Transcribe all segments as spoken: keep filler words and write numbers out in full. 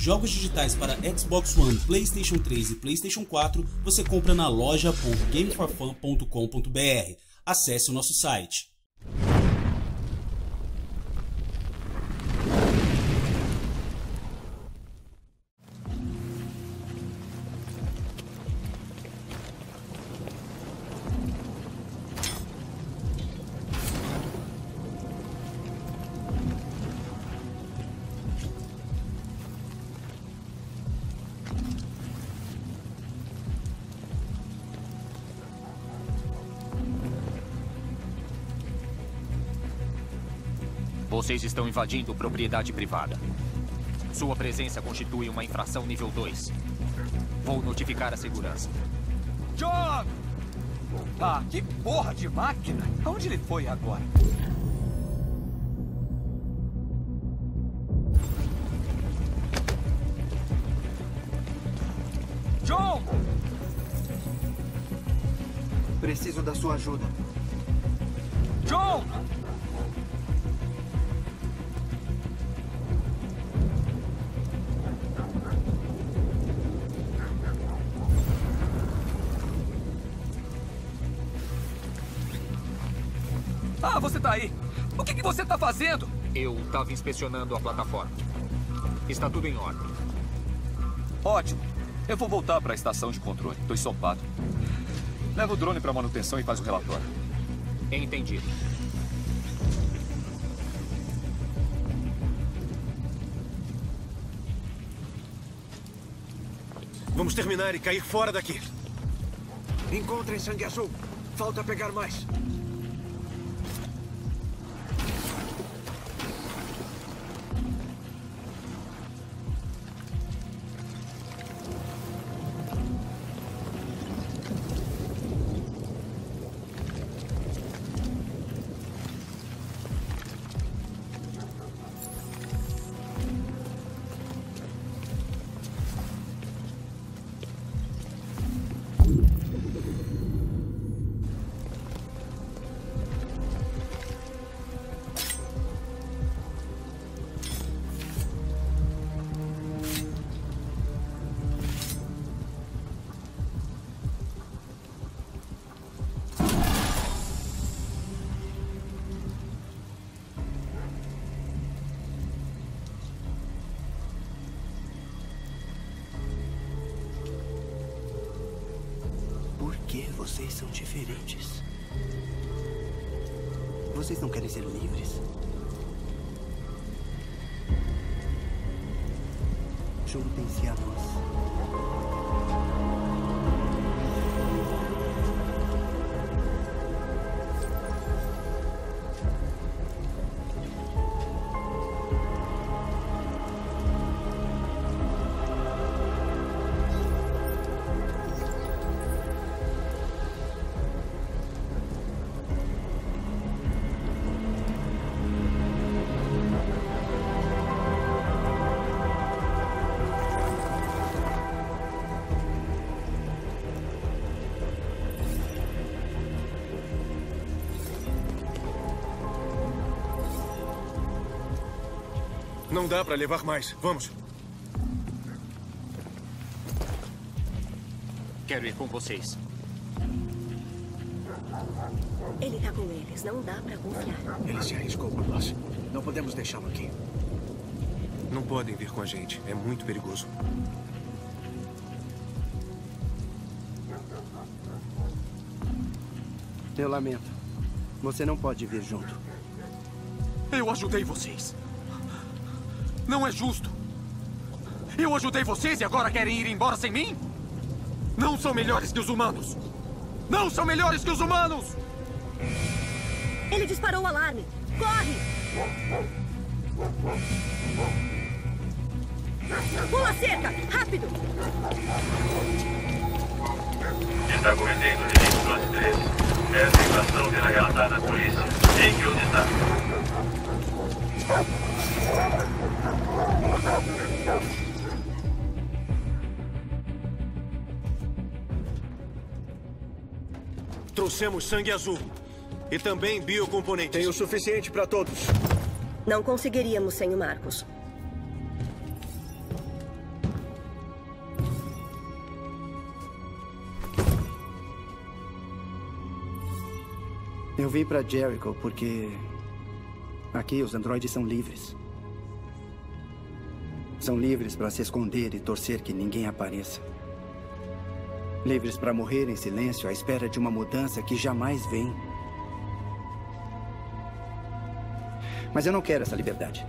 Jogos digitais para Xbox One, PlayStation três e PlayStation quatro você compra na loja ponto game for fun ponto com ponto br. Acesse o nosso site. Vocês estão invadindo propriedade privada. Sua presença constitui uma infração nível dois. Vou notificar a segurança. John! Ah, que porra de máquina! Aonde ele foi agora? John! Preciso da sua ajuda. John! Ah, você tá aí. O que, que você tá fazendo? Eu estava inspecionando a plataforma. Está tudo em ordem. Ótimo. Eu vou voltar para a estação de controle. Tô ensopado. Leva o drone para manutenção e faz o relatório. Entendido. Vamos terminar e cair fora daqui. Encontrem sangue azul. Falta pegar mais. Por que vocês são diferentes? Vocês não querem ser livres? Juntem-se a nós. Não dá pra levar mais. Vamos. Quero ir com vocês. Ele tá com eles. Não dá pra confiar. Ele se arriscou por nós. Não podemos deixá-lo aqui. Não podem vir com a gente. É muito perigoso. Eu lamento. Você não pode vir junto. Eu ajudei vocês. Não é justo. Eu ajudei vocês e agora querem ir embora sem mim? Não são melhores que os humanos. Não são melhores que os humanos. Ele disparou o alarme. Corre! Pula a cerca! Rápido! Está cometendo registro três. Essa infração será relatada à polícia. Em que onde está? Trouxemos sangue azul. E também biocomponentes. Tem o suficiente para todos. Não conseguiríamos sem o Marcos. Eu vim para Jericho porque aqui os androides são livres. São livres para se esconder e torcer que ninguém apareça. Livres para morrer em silêncio à espera de uma mudança que jamais vem. Mas eu não quero essa liberdade.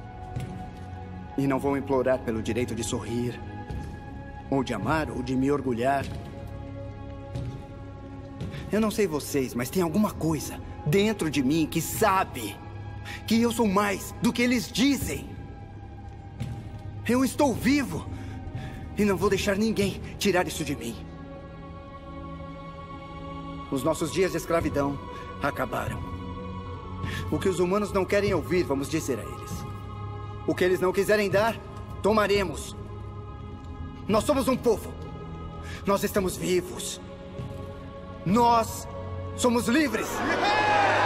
E não vou implorar pelo direito de sorrir, ou de amar, ou de me orgulhar. Eu não sei vocês, mas tem alguma coisa dentro de mim que sabe que eu sou mais do que eles dizem. Eu estou vivo e não vou deixar ninguém tirar isso de mim. Os nossos dias de escravidão acabaram. O que os humanos não querem ouvir, vamos dizer a eles. O que eles não quiserem dar, tomaremos. Nós somos um povo. Nós estamos vivos. Nós somos livres.